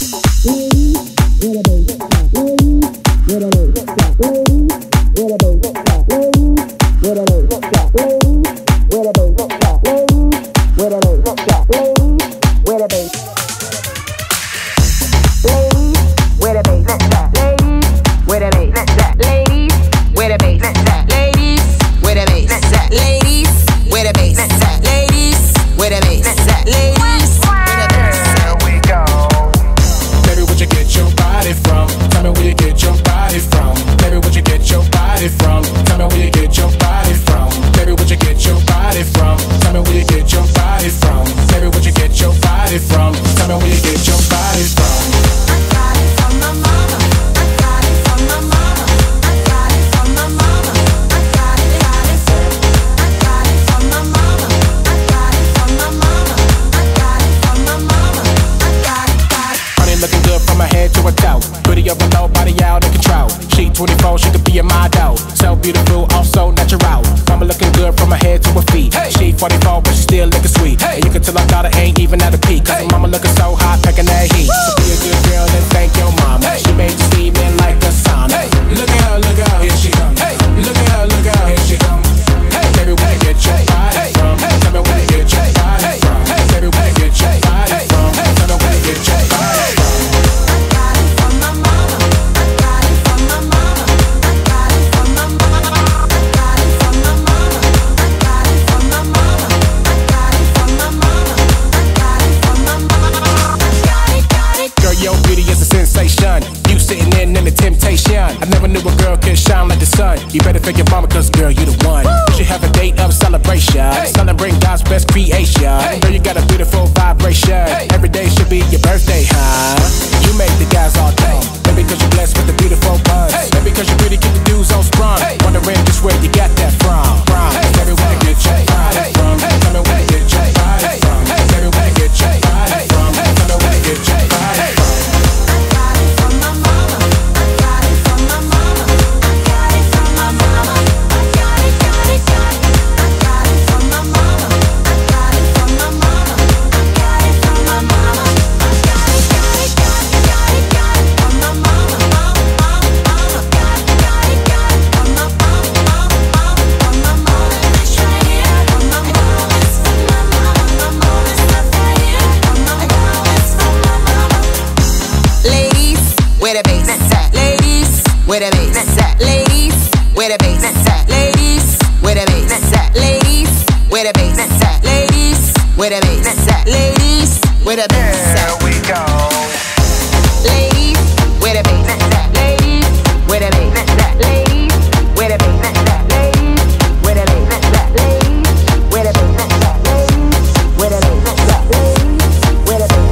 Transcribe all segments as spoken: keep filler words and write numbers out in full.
You better thank your mama, cause girl, you the one. Woo! You should have a date of celebration. Hey. Celebrate God's best creation. Hey. Girl, you got a beautiful vibration. Hey. Every day should be your birthday, huh? You make the guys all day. Maybe cause you're blessed with a beautiful buzz. Hey. Maybe cause you really keep the dudes on sprung. Hey. Wondering just where you got that from. From. Hey. Everywhere you get your body hey. from. Hey. Tell me where you get your body hey. from. Hey. Everywhere you get your body hey. from. Hey. Tell me where you get your body hey. from. Where the bass at, ladies? Where the bass at, ladies? Where the bass at, ladies? Where the bass at, ladies? Where the bass at, ladies? Where the bass at? There we go. Ladies, where the bass at, ladies? Where the bass at, ladies? Where the bass at, ladies? Where the bass at, ladies? Where the bass at, ladies? Where the bass at, ladies? Where the bass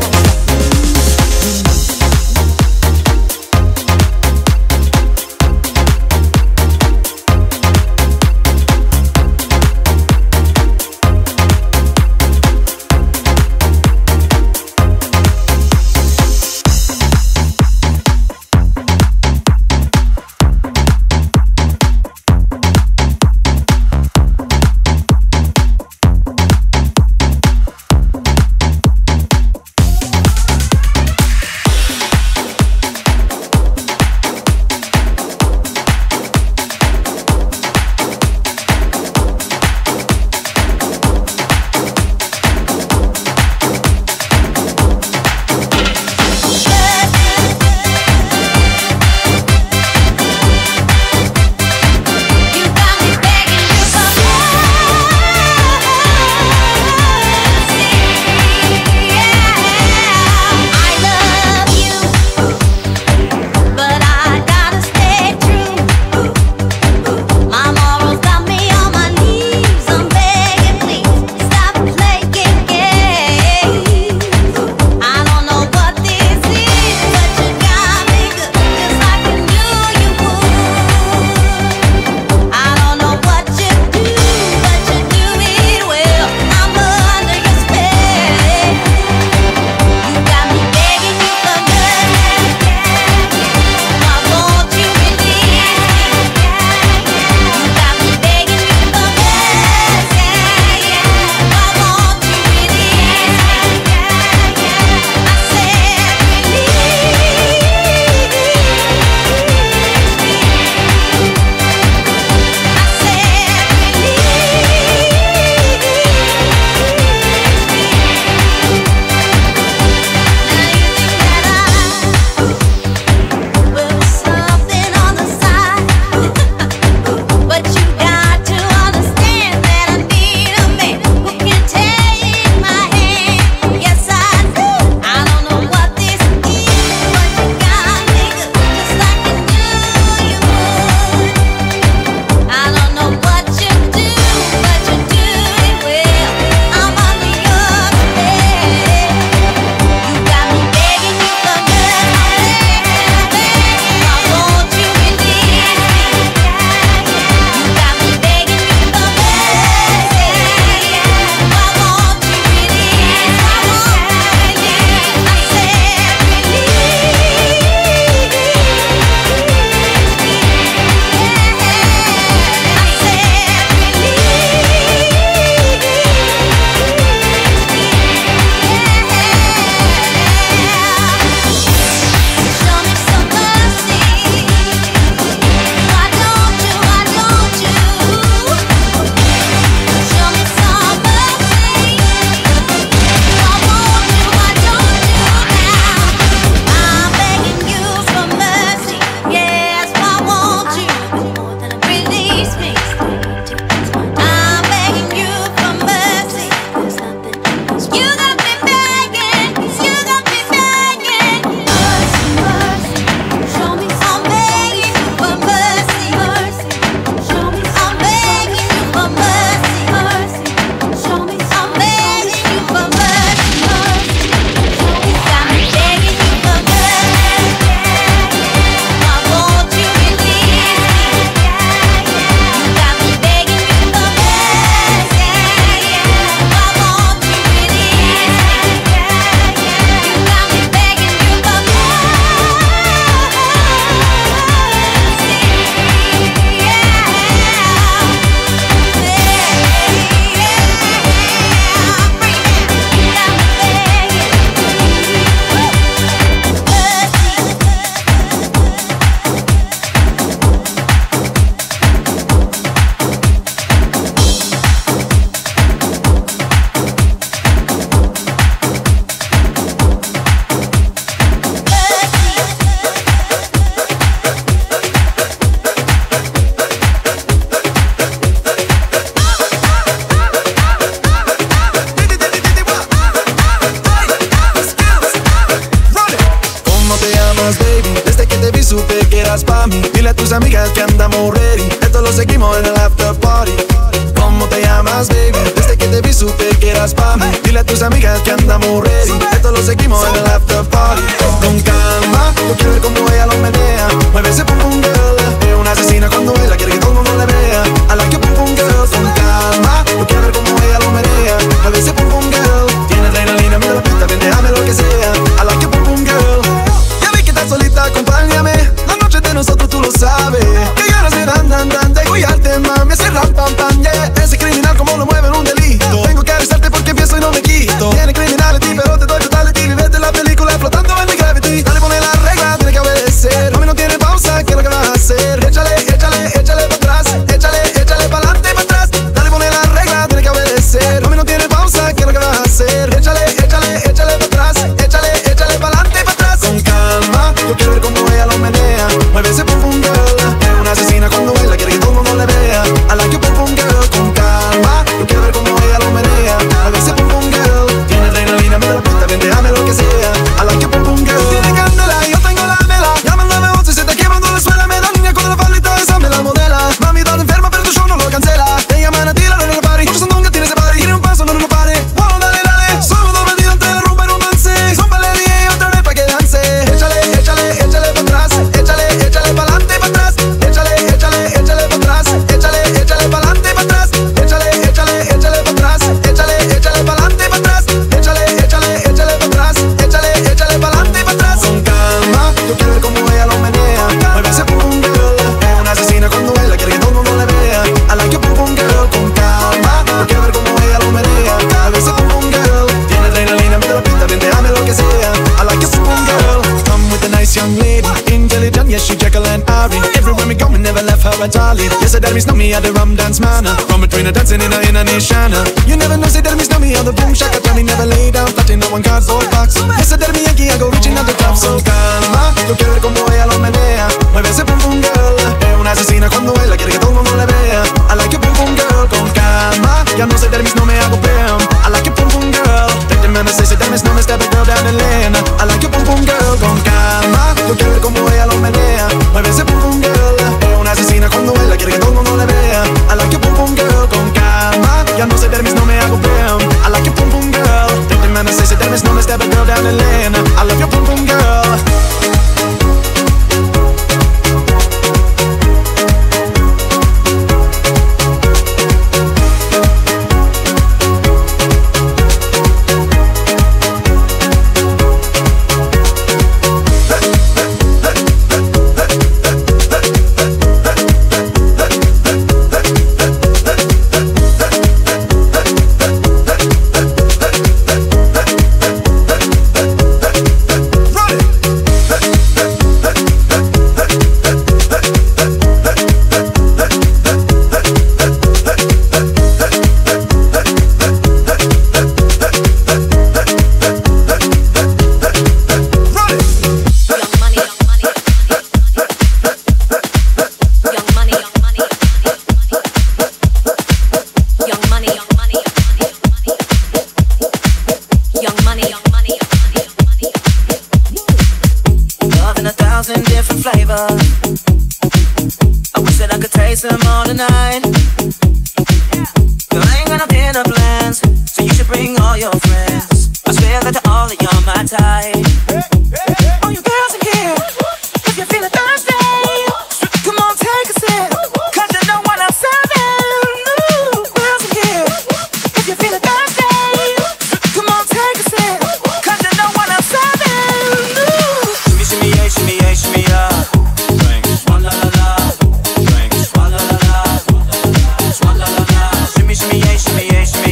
quieras pa' mí. Dile a tus amigas que andamos ready. Esto lo seguimos en el after party. ¿Cómo te llamas, baby? Desde que te vi supe que eras pa' mí. Dile a tus amigas que andamos ready. Esto lo seguimos en el after party. Con calma, yo quiero ver cómo ella lo menea. Mueve ese pum pum girl. Es una asesina cuando ella quiere que todo el mundo le vea. I like your pum pum girl. Con calma, yo quiero ver cómo ella lo menea. Mueve ese pum pum girl. Tiene adrenalina, me la pista, ven, déjame lo que sea. I like your pum pum girl. Ya vi que estás solita, acompáñame. La noche de nosotros tú lo sabes. Que ganas de dan dan dan de guiarte, mami. Ese rap pam pam, yeah. Ese criminal como lo mueve en un delito. Tengo que avisarte porque empiezo y no me quito. Tiene criminality, pero te doy totality. Vivete la película flotando en mi gravity. Dale, pone la regla, tiene que obedecer. Mami, no tiene pausa, ¿qué es lo que vas a hacer? Échale, échale, échale pa' atrás. Échale, échale pa' adelante y pa' atrás. Dale, pone la regla, tiene que obedecer. Mami, no tiene pausa, ¿qué es lo que vas a hacer? Échale, échale, échale pa' atrás. Échale, échale pa' adelante y pa' atrás. Con calma, yo quiero ver cómo ella lo menea. Mueve ese pum pum girl. Es una asesina cuando ella quiere que todo el mundo le vea. I like your pum pum girl. Con calma, yo quiero ver cómo ella lo menea. Mueve ese pum pum girl. Tiene adrenalina, me la pista, ven, déjame lo que sea. I like your pum pum girl. Tiene candela, yo tengo la vela. Llama al nueve once, se te quemando la suela. Me da niña con la palita, esa me la modela. Mami, estás enferma, pero tu show no lo cancela. Te llaman a ti, la nena party. Muchos sandunga tiene ese party. Tiene un paso, no, no, no pare. Wow, dale, dale. Somos dos vendidos entre la rumba y romance. Zómbale D J otra vez pa' que dance. Échale, échale, échale pa' atrás. Échale, échale pa' adelante y pa' atrás. Échale, échale, échale pa' atrás. Échale, échale pa' adelante y pa' atrás. Échale, échale, échale pa' atrás. Échale, échale pa' adelante y pa' atrás. Échale, échale, échale pa' atrás. Échale, échale pa' adelante y pa' atrás. Con calma, yo quiero ver cómo ella lo menea. Mueve ese pum pum girl. Es una asesina cuando ella quiere que todo el mundo le vea. I like your pum pum girl. Con calma, yo quiero ver cómo ella lo menea. Mueve ese pum pum girl. Tiene adrenalina, me la pista, ven, déjame lo que sea. I like your pum pum girl. Come with a nice young lady, intelligent, yes, she Jekyll and Ari. Everywhere we go, we never left her entirely. Yes, the dermis know me at the rum dance manner. From between the dancing in a in a nishana. You never know, say dermis know me on the boom shaka. Tell me never lay down, flat in no one cardboard box. Yes, the dermis Yankee, I go reaching at the top. So calma, yo quiero ver cómo ella lo menea. Mueve ese pum pum girl. Es una asesina cuando ella quiere que todo el mundo le vea. I like your pum pum girl. Con calma, ya no sé dermis, no me hago pam. I like your pum pum girl. Take the man and say, say dermis, no me step a girl down the lane. I like your pum pum girl. Con calma, yo quiero ver cómo ella lo menea. Mueve ese pum pum girl. Es una asesina cuando ella quiere que todo el mundo le vea. I like your pum pum girl. Con calma, ya no sé dermis, no me hago pam. I like your pum pum girl. Take the man and say, say dermis, no me step a girl down the lane. I love your pum pum girl.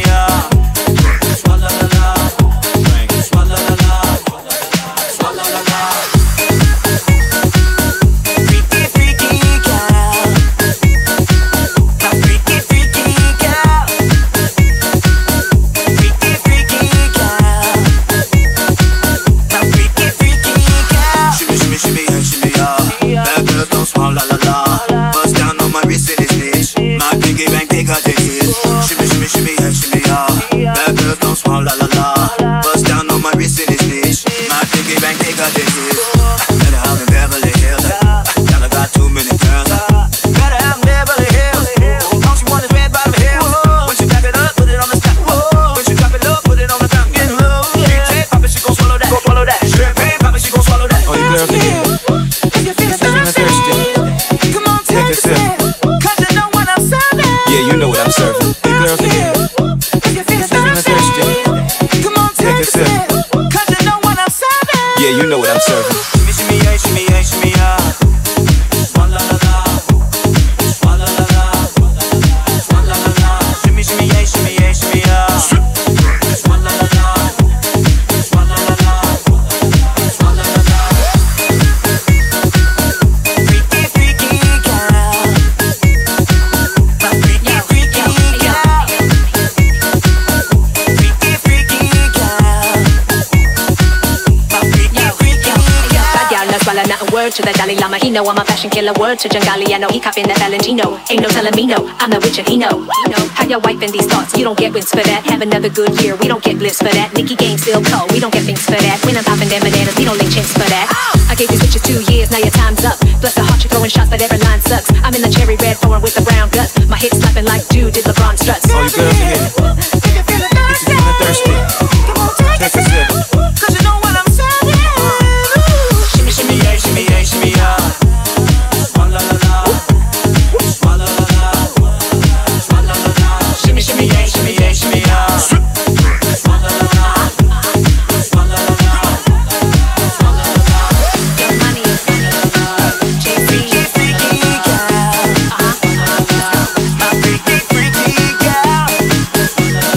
La la la what I'm serving. Shimmy, shimmy, yeah, shimmy, yeah, shimmy, yeah. Swalla la la, swalla la la, swalla la la. Shimmy, shimmy, yeah, shimmy, yeah, shimmy, yeah. Swalla la la, swalla la la, swalla la la. Freaky, freaky girl, my freaky, freaky girl. Freaky, freaky girl, my freaky, freaky girl. Bad gal, no swallow nothing. Word to the Dalai Lama, he know I'm a fashion killer. Word to Jangali, I know he copping that Valentino. Ain't no telling me no, I'm the witch and he know. He know. How your wife in these thoughts, you don't get wins for that. Have another good year, we don't get bliss for that. Nicky game still cold, we don't get things for that. When I'm popping them bananas, we don't link chins for that. I gave these bitches two years, now your time's up. Bless the heart, you throwing shots, but every line sucks. I'm in the cherry red foreign with the brown guts. My hips slapping like dude did LeBron struts. All you girls in here, if you're feeling thirsty, take a sip. Cause you know what I'm saying. Shimmy, shimmy, yeah, shimmy, yeah, shimmy, yeah. Swalla la la, swalla la la, swalla la la. Shimmy, shimmy, yeah, shimmy, yeah, shimmy, yeah. Swalla la la, swalla la la, swalla la la. Get money, Freaky, freaky girl, my freaky, freaky girl.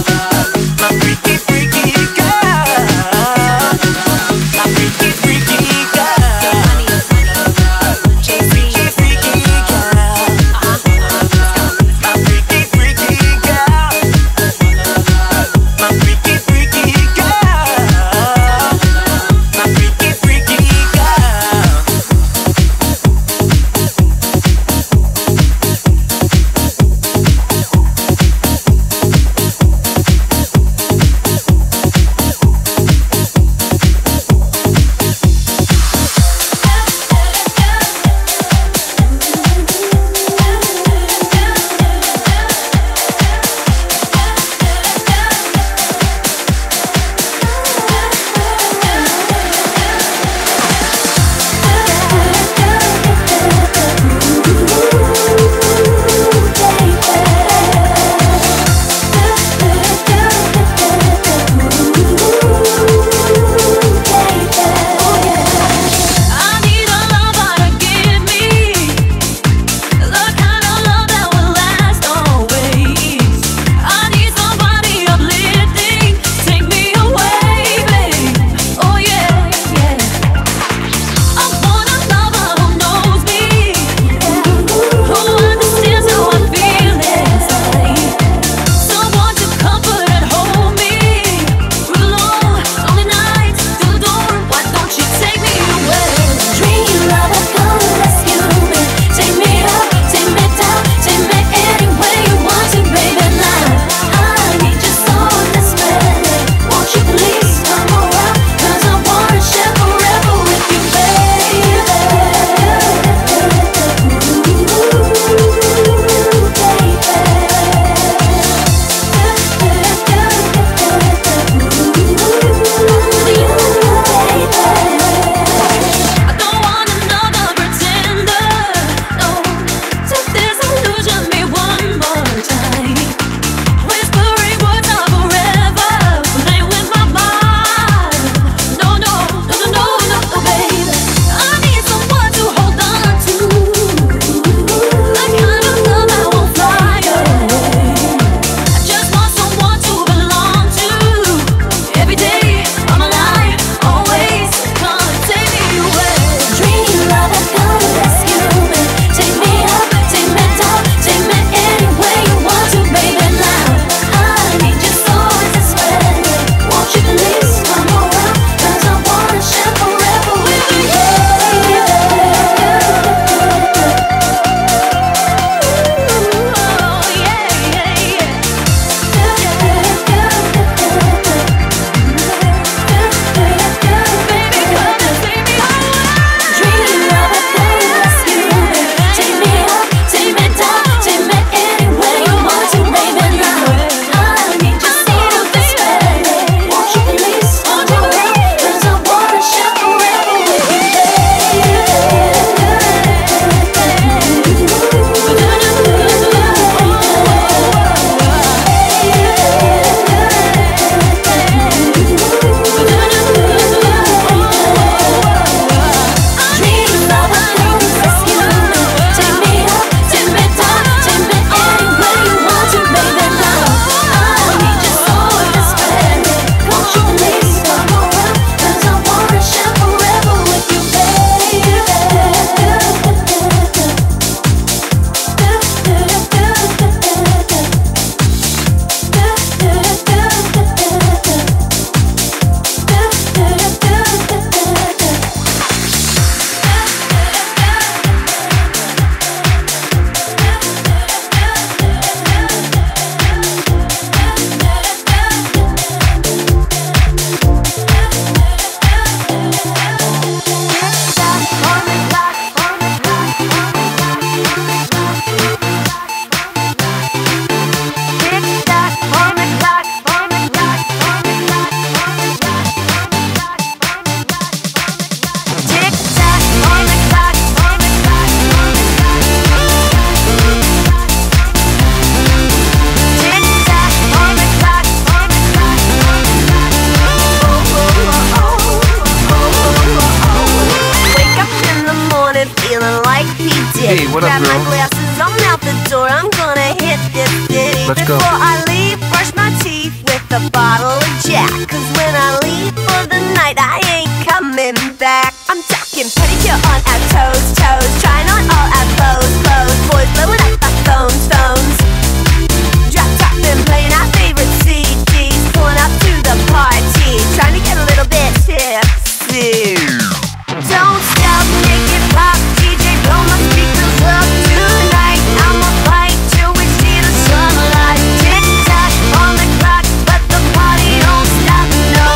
Hey, what up, Grab girl? my glasses, I'm out the door. I'm gonna hit this city. Let's go. Before I leave, brush my teeth with a bottle of Jack. Cause when I leave for the night, I ain't coming back. I'm talking pedicure on our toes, toes. Trying on all our clothes, clothes. Boys blowing up our phones, phones. Drop top and playing our favorite C Ds. Pulling up to the party, trying to get a little bit tipsy. Don't stop, make it pop. D J, blow my speakers up tonight. I'ma fight till we see the sunlight. Tick tock on the clock, but the party don't stop. No.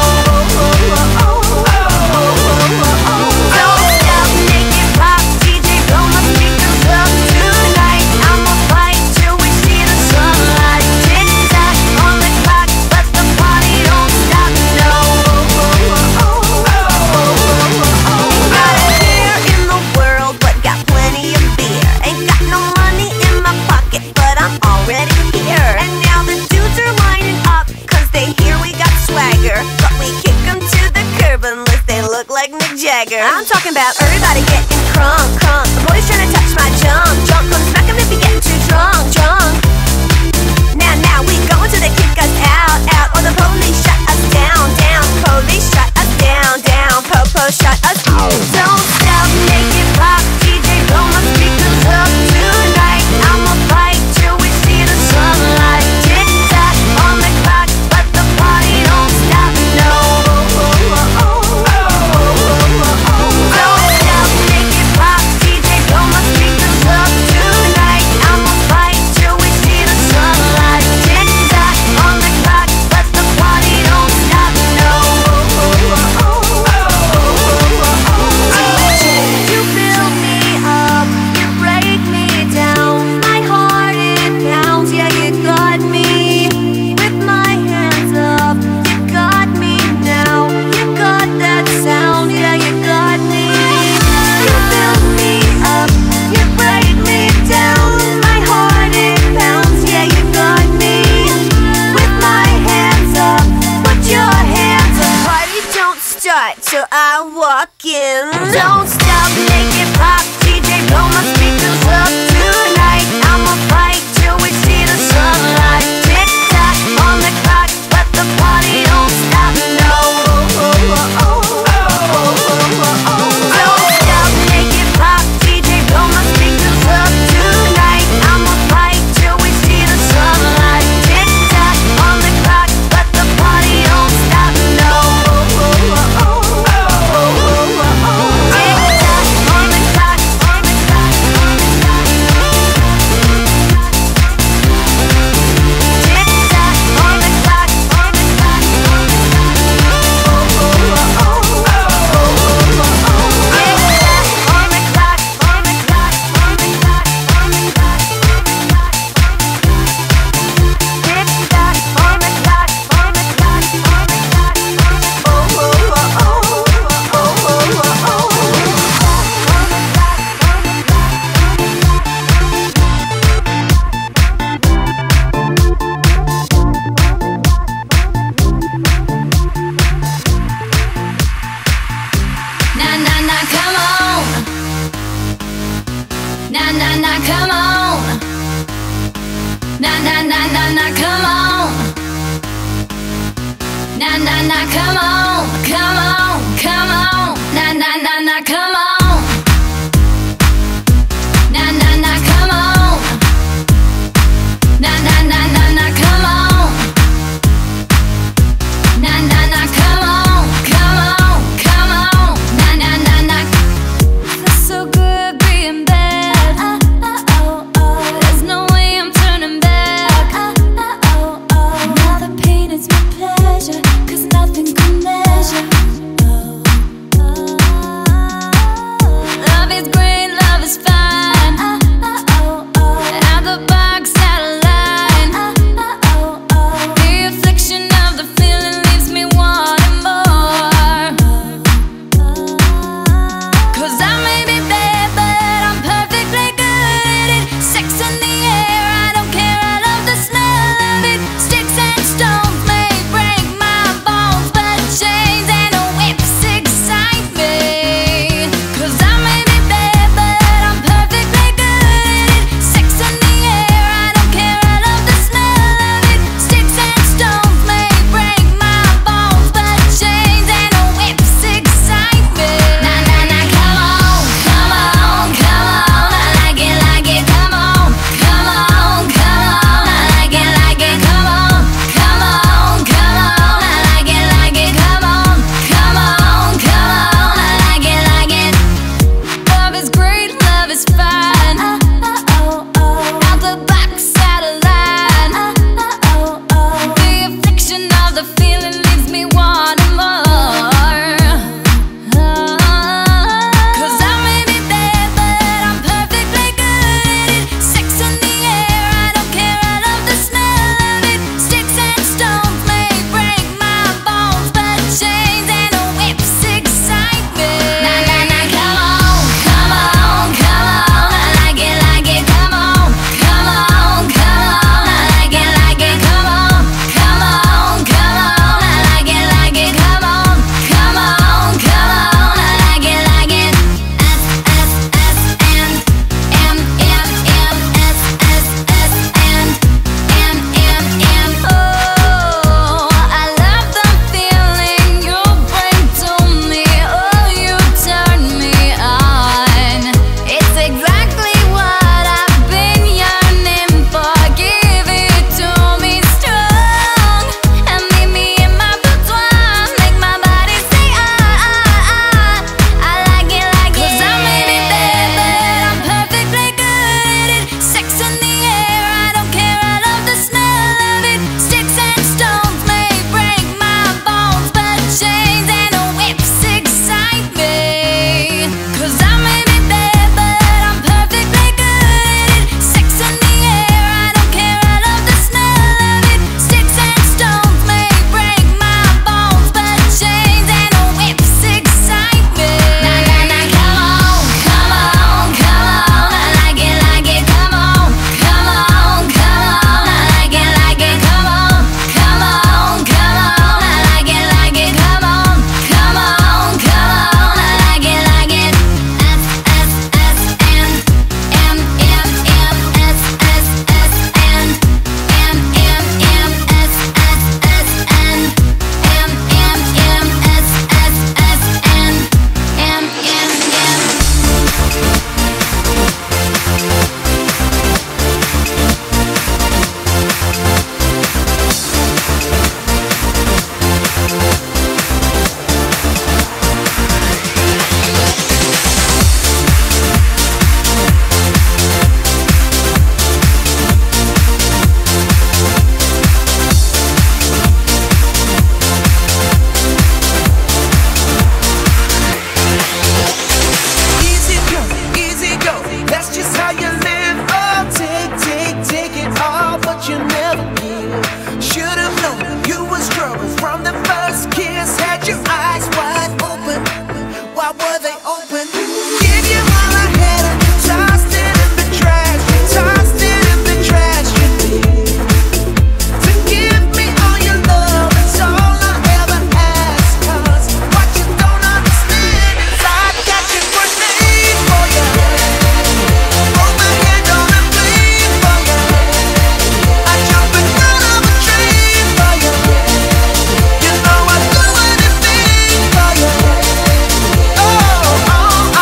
Don't stop, make it pop. D J, blow my speakers up tonight. I'ma fight till we see the sunlight. Tick tock on the clock, but the party don't stop. No. Got a hair in the world, but got plenty of beer. Ain't got no money in my pocket, but I'm already here. And now the dudes are lining up, cause they hear we got swagger. But we kick them to the curb unless they look like Mick Jagger. I'm talking about everybody getting crunk, crunk. The boys trying to touch my junk, junk. Come smack them if you're getting too drunk, drunk. Now, now we going till they kick us out, out. Or the police shut us down, down. Police shut us down, down. Po-po shut us out. Don't stop, make it pop. D J, blow my speakers up tonight. I'ma fight till we see the sunlight. Tick tock on the clock, but the party don't stop. No. Don't stop, make it pop. D J, blow my speakers up tonight. I'ma fight till we see the sunlight. Tick tock on the clock, but the party don't stop. No. You build me up, you break me down. My heart it pounds, yeah you got me. With my hands up, you got me now. You got that sound, yeah you got me. You build me up, you break me down. My heart it pounds, yeah you got me. With my hands up, put your hands up. Party don't start till I walk in. Don't stop, make it pop. D J, blow my speakers up tonight. I'ma fight till we see the sunlight. Tick tock on the clock, but the party don't stop. No. Don't stop, make it pop. D J, blow my speakers up tonight. I'ma fight till we see the sunlight. Tick tock on the clock, but the party don't stop. No. Pleasure, 'cause nothing can measure. Oh, oh. open. Give you all I had and you tossed it in the trash. You tossed it in the trash. You did. To give me all your love, it's all I ever ask. 'Cause what you don't understand is I got your grenade for you. Hold my hand on a flame for you. I jump in front of a train for you. You know I'd do anything for you. Oh, oh, I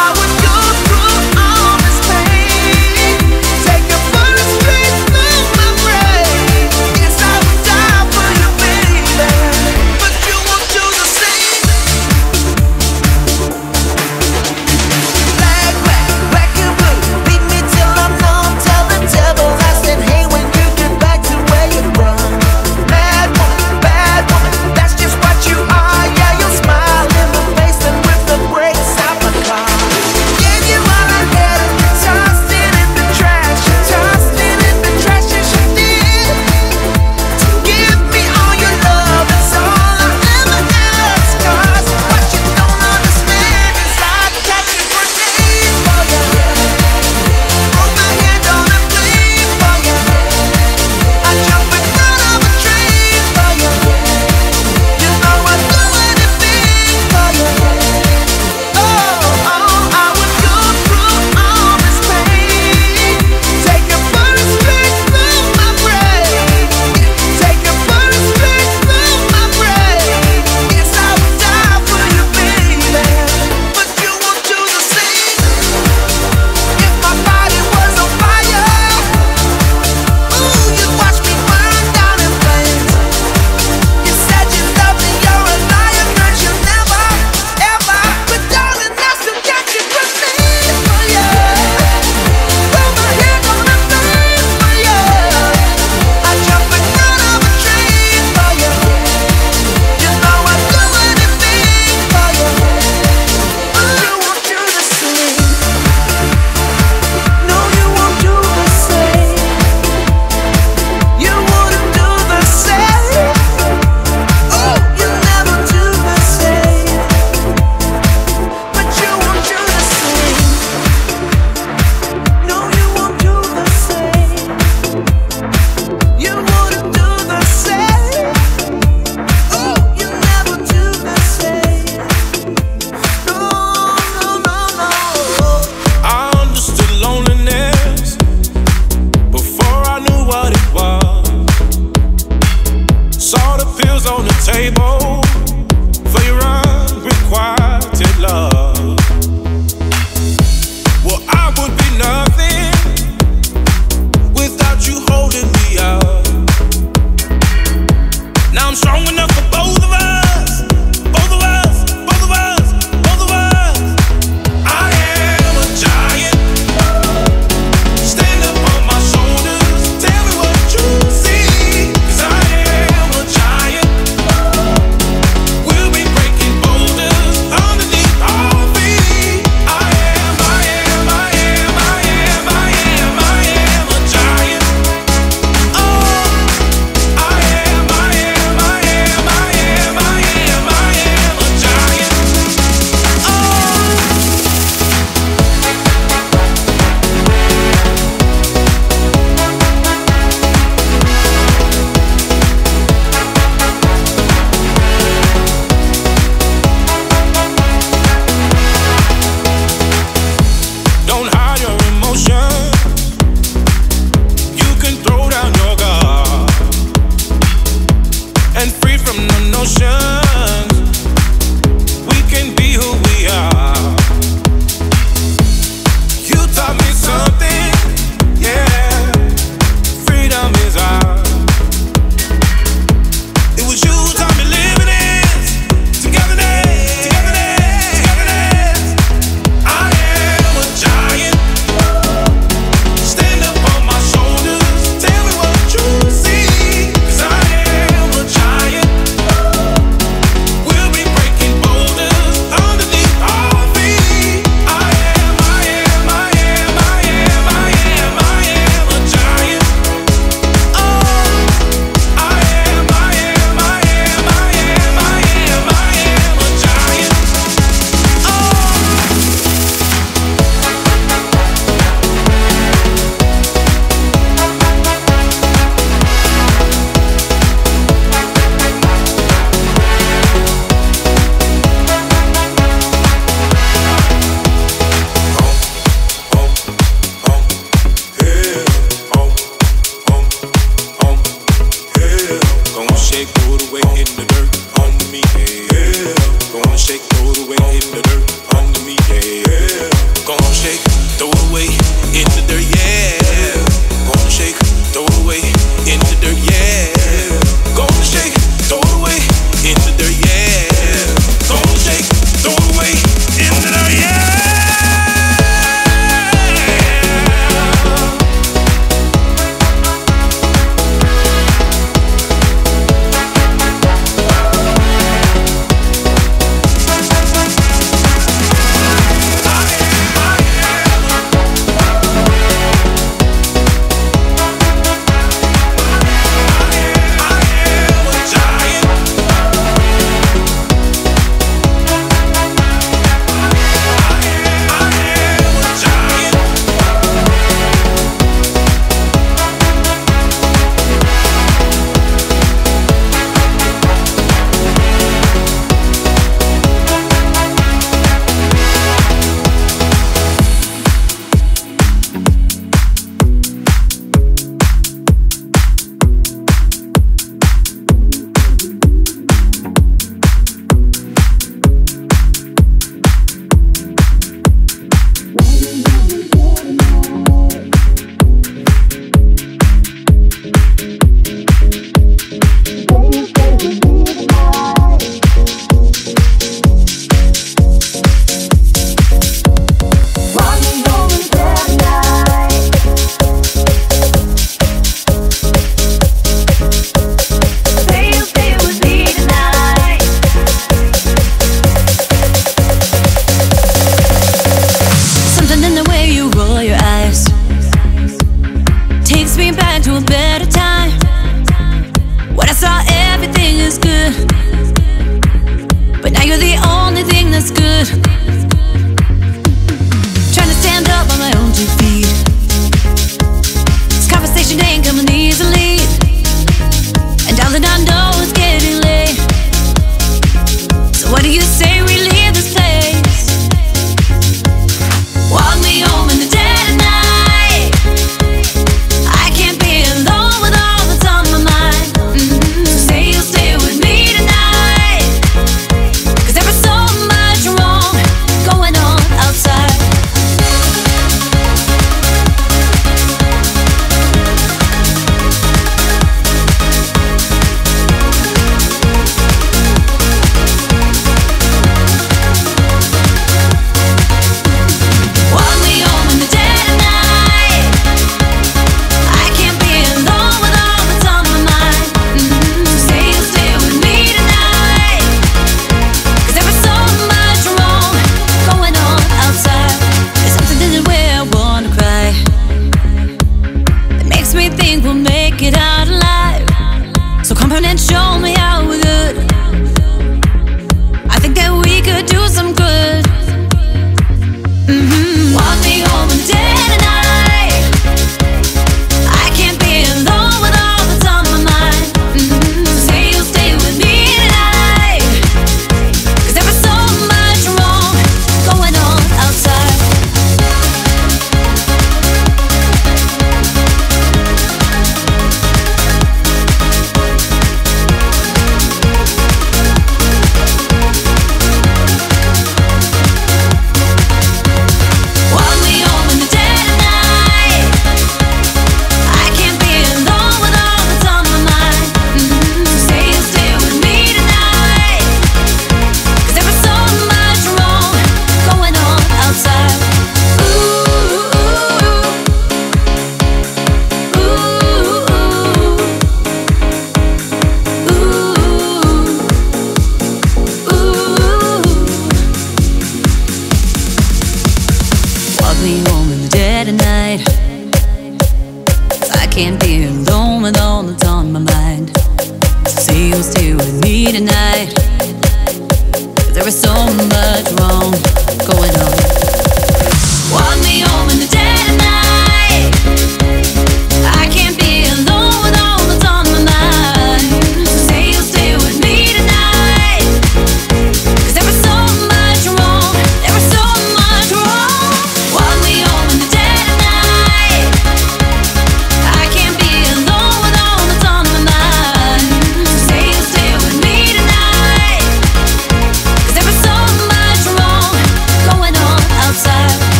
Gonna shake, throw it away in the dirt, yeah. Gonna shake, throw it away in the dirt, yeah. Gonna shake, throw it away in the dirt, yeah. Gonna shake, throw it away in the dirt, yeah.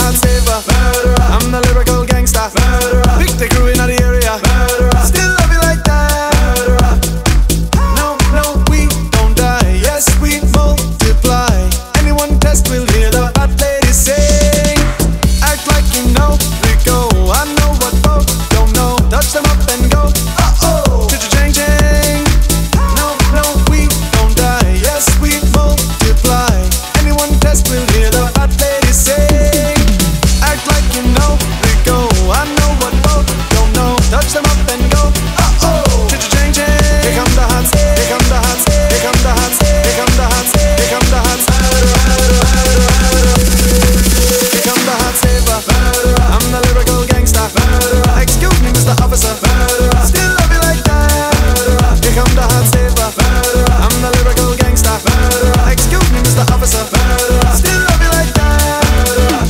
hot saver. I'm the lyrical gangster. Pick the crew in the area. Still love you like that. No, no, we don't die. Yes, we multiply. Anyone test will hear the hot ladies sing. Act like you know we go. I know what both don't know. Touch them up and go. Uh oh, cha-cha-ching ching. No, no, we don't die. Yes, we multiply. Anyone test will hear the hot ladies sing. Act like you know we go. I know what both don't know. Touch them up and go. Uh oh, cha-cha-ching ching. Here come the hots. Here come the hots. Here come the hots. Here come the hots. Here come the hots. Here come the hot saver. I'm the lyrical gangster. Excuse me, Mister Officer. Still love you like that. Here come the hot saver. I'm the lyrical gangster. Excuse me, Mister Officer. Still love you like that.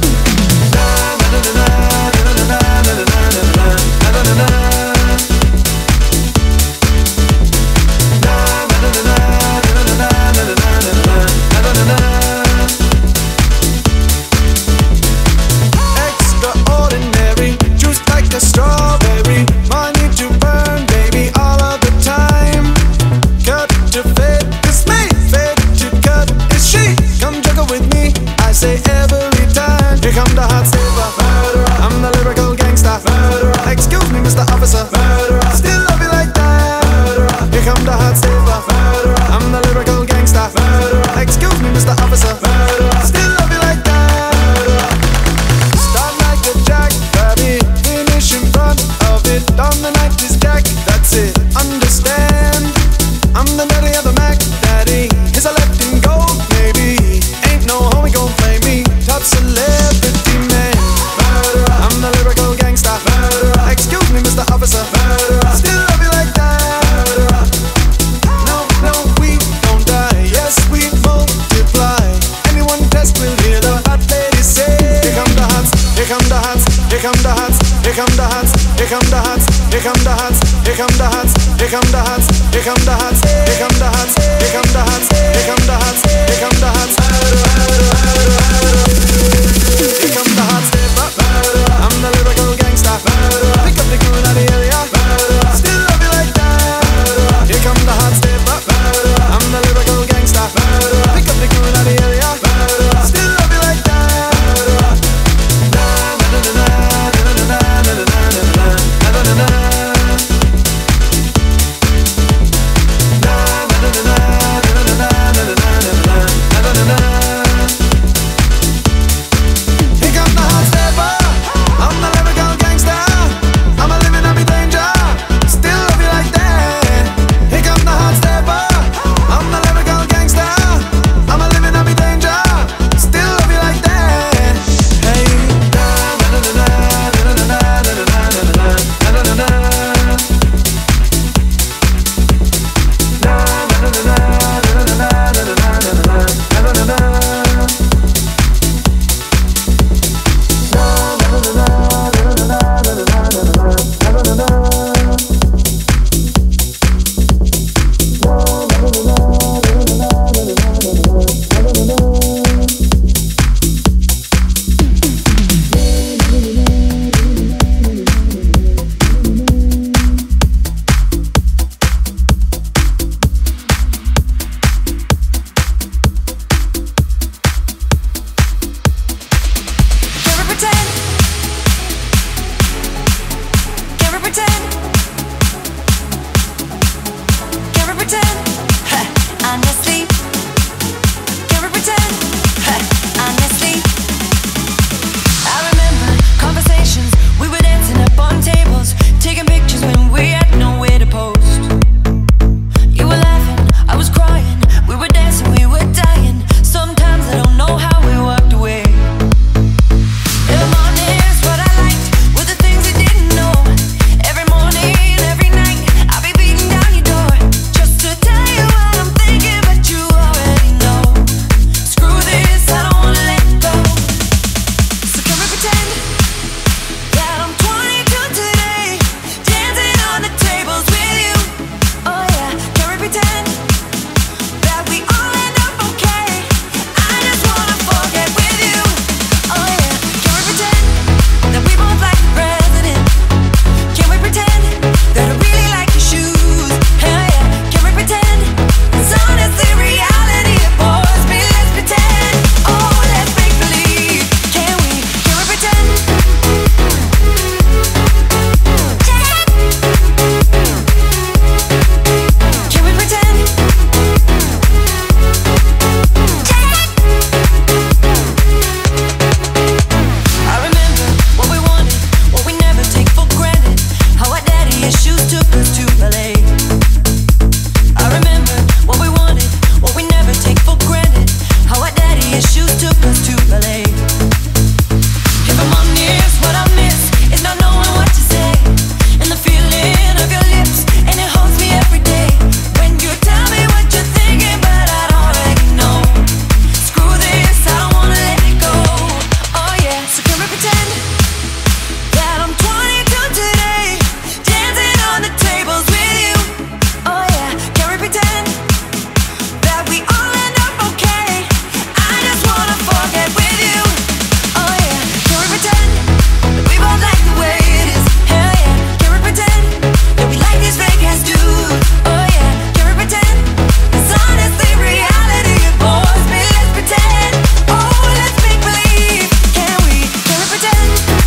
Extraordinary, juice like a strawberry. Money to burn, baby, all of the time. Cut to fade, it's me. Fade to cut, it's she. Come juggle with me, I say every time. Here come the hot saver. I'm the lyrical gangster. Excuse me, Mister Officer. Still love you like that. Here come the hot saver. I'm the lyrical gangster. Excuse me, Mister Officer. Still love you like that. Start like a jack, baby. Finish in front of it. On the night is jack, that's it. Understand? I'm the daddy of the Mac, daddy. Is I let him go? Maybe. Ain't no homie gon' play me. Top celebrity man. I'm the lyrical gangster. Excuse me, Mister Officer. Still love you like that. No, no, we don't die. Yes, we multiply. Anyone test will hear the hot ladies say. Here come the hots. Here come the hots. Here come the hots. Here come the hots. Here come the hots. Here come the hots. Here come the hots. Here come the hots. Here come the hots. Here come the hots. Here come the hots. Here come the hots. Here come the hots. Here come the hot stepper. I'm the lyrical gangster. Pick up the crew in the area. Still love you like that. Here come the hot stepper. I'm the lyrical gangster. Pick up the crew in the area. Still love you like that. Here pretend that I'm twenty-two today, dancing on the tables with you? Oh yeah, can we pretend that we all end up okay? I just wanna forget with you. Oh yeah, can we pretend that we both like the way it is? Hell yeah, can we pretend that we like these fake ass dudes? Oh yeah, can we pretend? 'Cause honestly reality it bores me. Let's pretend, oh let's make believe. Can we, can we pretend?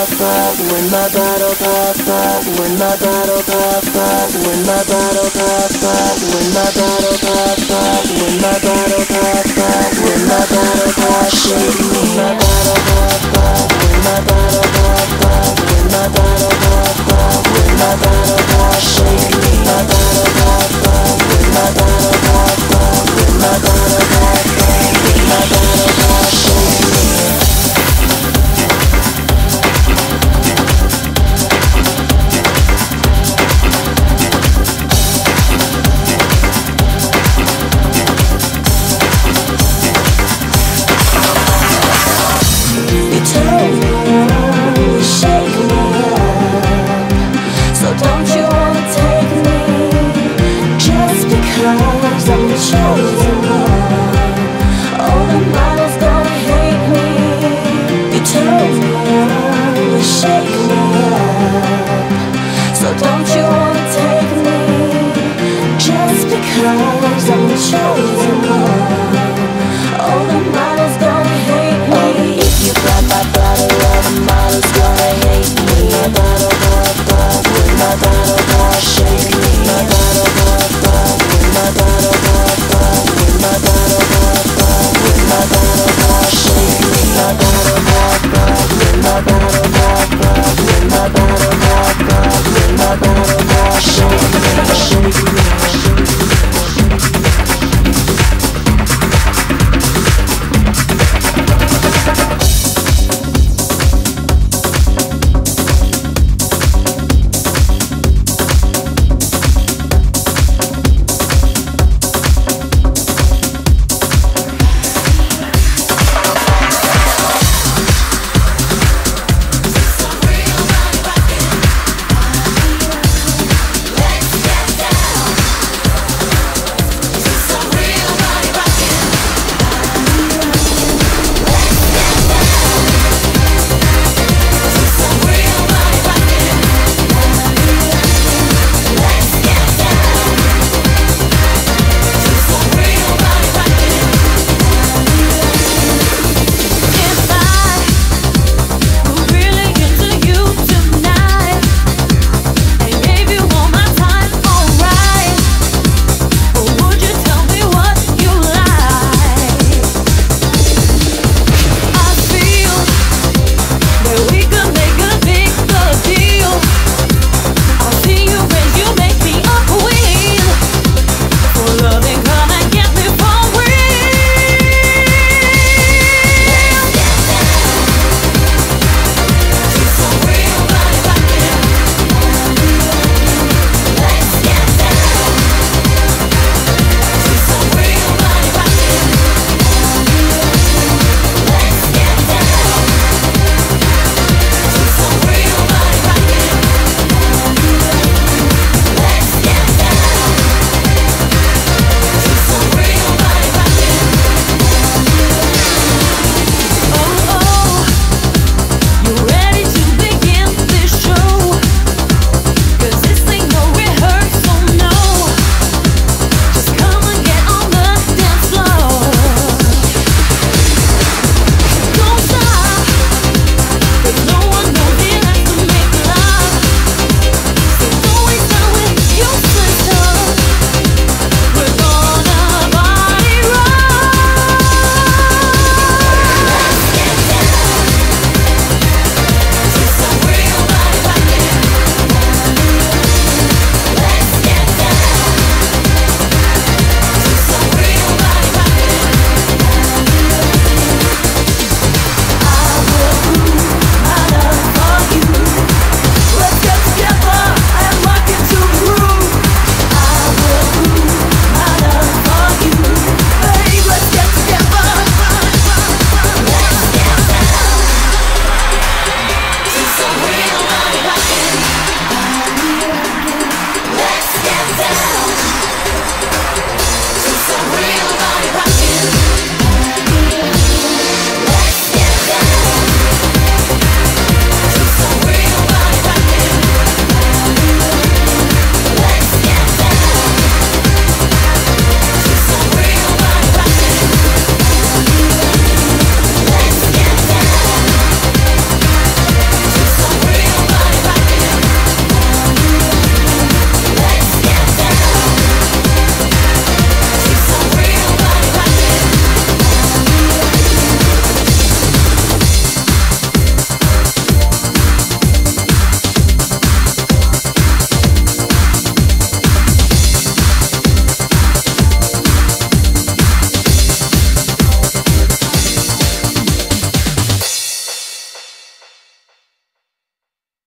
pass, when my battle pass, pass, when my battle pass, pass, when my battle pass, pass, when my battle pass, pass, when my battle pass, pass, when my battle pass, shake me, my